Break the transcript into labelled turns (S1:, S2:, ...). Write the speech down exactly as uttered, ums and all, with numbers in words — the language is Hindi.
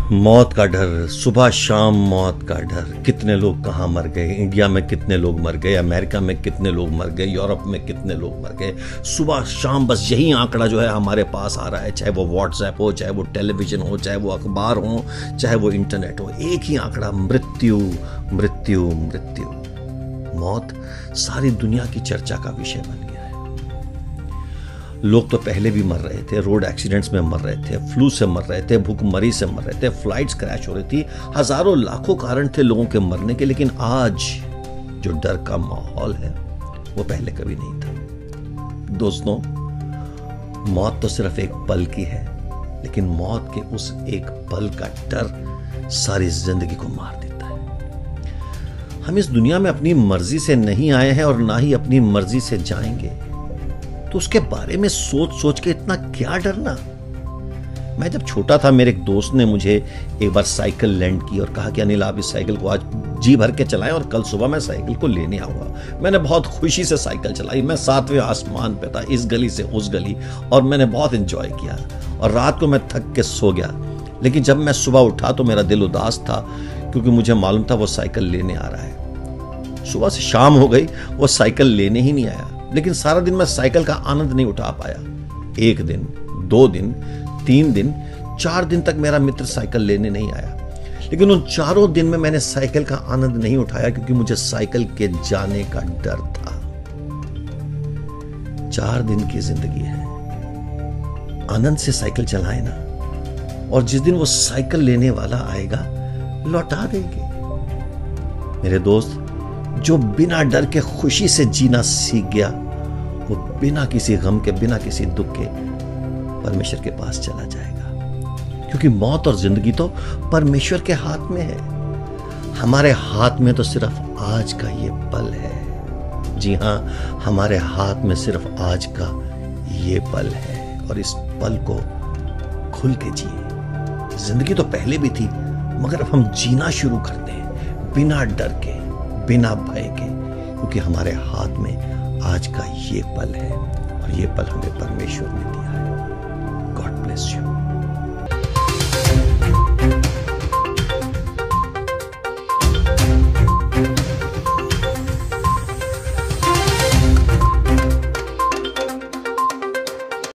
S1: मौत का डर, सुबह शाम मौत का डर। कितने लोग कहाँ मर गए, इंडिया में कितने लोग मर गए, अमेरिका में कितने लोग मर गए, यूरोप में कितने लोग मर गए। सुबह शाम बस यही आंकड़ा जो है हमारे पास आ रहा है, चाहे वो व्हाट्सएप हो, चाहे वो टेलीविजन हो, चाहे वो अखबार हो, चाहे वो इंटरनेट हो, एक ही आंकड़ा, मृत्यु मृत्यु मृत्यु। मौत सारी दुनिया की चर्चा का विषय बन गया है। लोग तो पहले भी मर रहे थे, रोड एक्सीडेंट्स में मर रहे थे, फ्लू से मर रहे थे, भूखमरी से मर रहे थे, फ्लाइट्स क्रैश हो रही थी, हजारों लाखों कारण थे लोगों के मरने के। लेकिन आज जो डर का माहौल है वो पहले कभी नहीं था। दोस्तों, मौत तो सिर्फ एक पल की है, लेकिन मौत के उस एक पल का डर सारी जिंदगी को मार देता है। हम इस दुनिया में अपनी मर्जी से नहीं आए हैं और ना ही अपनी मर्जी से जाएंगे, तो उसके बारे में सोच सोच के इतना क्या डरना। मैं जब छोटा था, मेरे एक दोस्त ने मुझे एक बार साइकिल लेंड की और कहा कि अनिल, आप इस साइकिल को आज जी भर के चलाएं और कल सुबह मैं साइकिल को लेने आऊंगा। मैंने बहुत खुशी से साइकिल चलाई। मैं सातवें आसमान पे था, इस गली से उस गली, और मैंने बहुत एंजॉय किया। और रात को मैं थक के सो गया, लेकिन जब मैं सुबह उठा तो मेरा दिल उदास था, क्योंकि मुझे मालूम था वो साइकिल लेने आ रहा है। सुबह से शाम हो गई, वो साइकिल लेने ही नहीं आया। लेकिन सारा दिन मैं साइकिल का आनंद नहीं उठा पाया। एक दिन, दो दिन, तीन दिन, चार दिन तक मेरा मित्र साइकिल लेने नहीं आया। लेकिन उन चारों दिन में मैंने साइकिल का आनंद नहीं उठाया, क्योंकि मुझे साइकिल के जाने का डर था। चार दिन की जिंदगी है, आनंद से साइकिल चलाए ना, और जिस दिन वो साइकिल लेने वाला आएगा लौटा देंगे। मेरे दोस्त, जो बिना डर के खुशी से जीना सीख गया, वो बिना किसी गम के, बिना किसी दुख के परमेश्वर के पास चला जाएगा। क्योंकि मौत और जिंदगी तो परमेश्वर के हाथ में है। हमारे हाथ में तो सिर्फ आज का ये पल है। जी हां, हमारे हाथ में सिर्फ आज का ये पल है, और इस पल को खुल के जिए। जिंदगी तो पहले भी थी, मगर अब हम जीना शुरू करते हैं बिना डर के, बिना भय के, क्योंकि हमारे हाथ में आज का ये पल है, और ये पल हमें परमेश्वर ने दिया है। God bless you.